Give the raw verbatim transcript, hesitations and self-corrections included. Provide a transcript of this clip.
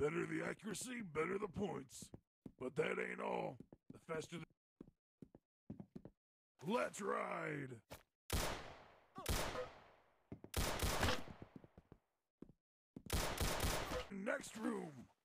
Better the accuracy, better the points. But that ain't all. The faster the... Let's ride! Next room!